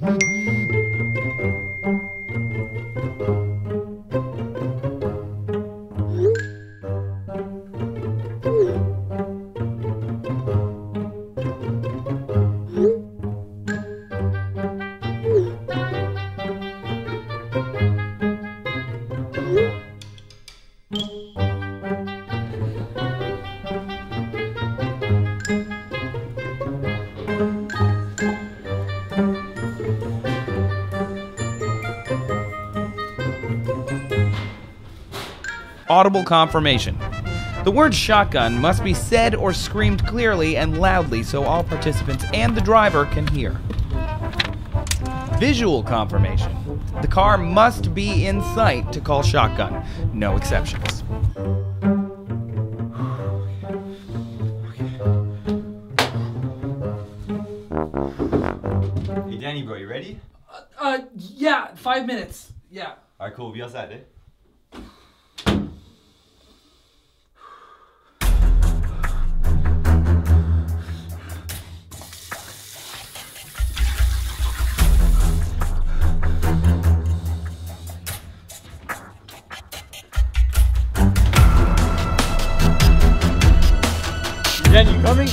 Audible confirmation. The word shotgun must be said or screamed clearly and loudly so all participants and the driver can hear. Visual confirmation. The car must be in sight to call shotgun. No exceptions. Hey Danny bro, you ready? Yeah, 5 minutes. Yeah. Alright, cool. Be outside, eh? Danny, you coming?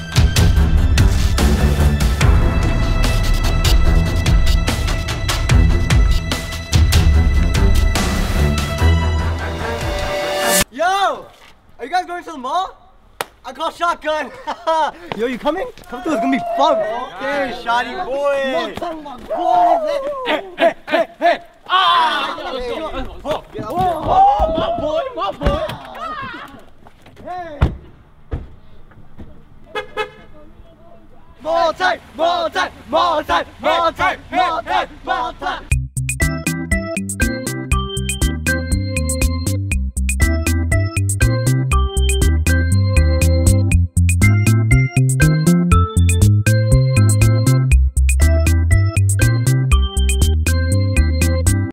Yo! Are you guys going to the mall? I call shotgun. Yo, you coming? Come through, it's gonna be fun. Okay, shoddy boy. Hey. Ah! My boy. Hey. More time.